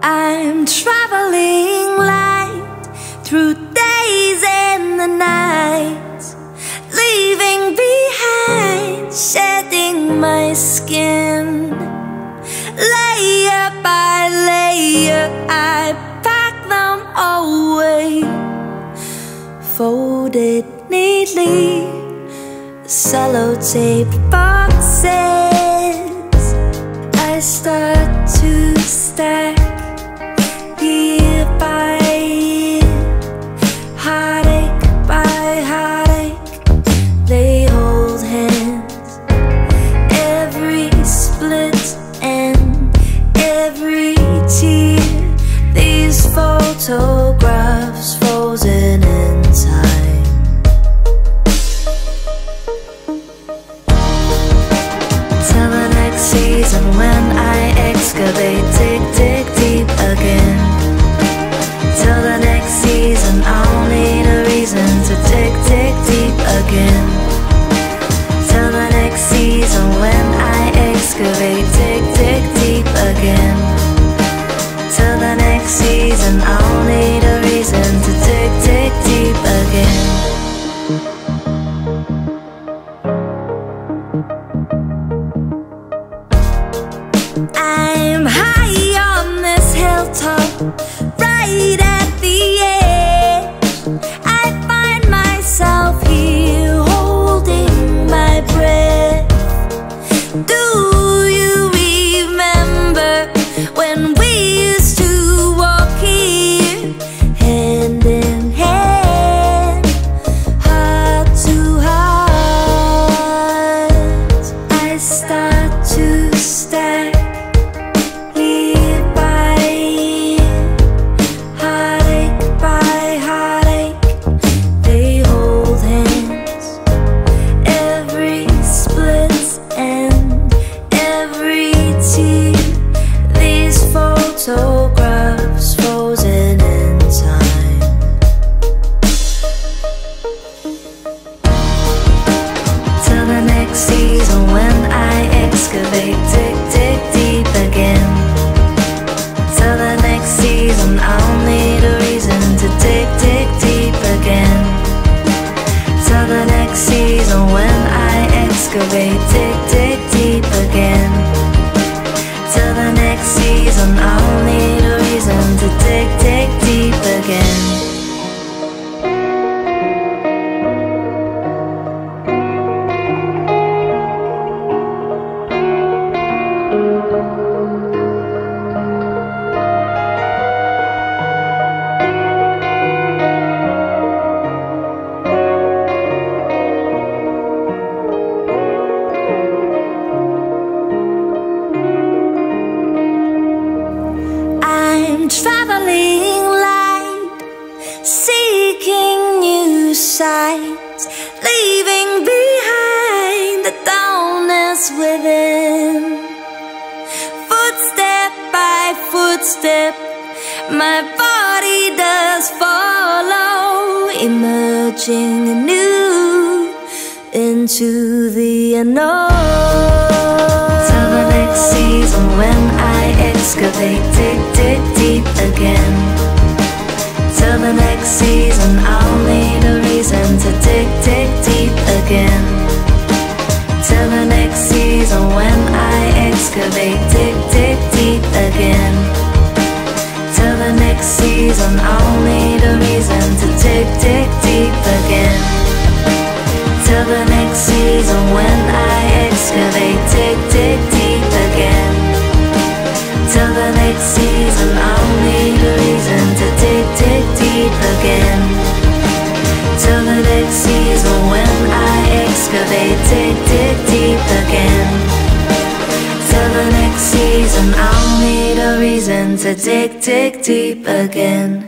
I'm traveling light through days and the nights, leaving behind, shedding my skin. Layer by layer, I pack them away, folded neatly, sellotaped boxes. I start to stack year by year, heartache by heartache, they hold hands. Every split and every tear, these photographs frozen in time. Till the next season when I excavate, dig, dig deep again. Till the next season I'll need a reason to dig, dig deep again. Till the next season when I excavate, dig, dig deep again. Till the next season I'll need a reason to dig, dig deep again. I'm high on this hilltop, right at the edge. I find myself here holding my breath. Do you remember when we used to walk here, hand in hand, heart to heart? I start to stack year by year, heartache by heartache, they hold hands. Every split and every tear, these photographs frozen in time. Till the next season when I excavate, dig, dig deep again. Till the next season I'll need a reason to dig, dig deep again. Till the next season when I excavate, dig, dig deep again. Till the next season I'll need a reason to dig, dig deep again. I'm traveling light, seeking new sights, leaving behind the dullness within. Footstep by footstep, my body does follow, emerging anew into the unknown. Till the next season when I excavate, dig, dig deep again. Till the next season I'll need a reason to dig, dig deep again. Till the next season when I excavate, dig, dig deep again. Till the next season I'll need a reason to dig, dig deep again. Till the next season when I excavate, dig, dig deep again. Till the next season I'll need a reason to dig, dig deep again. Till the next season when I excavate, dig, dig deep again. Till the next season I'll need a reason to dig, dig deep again.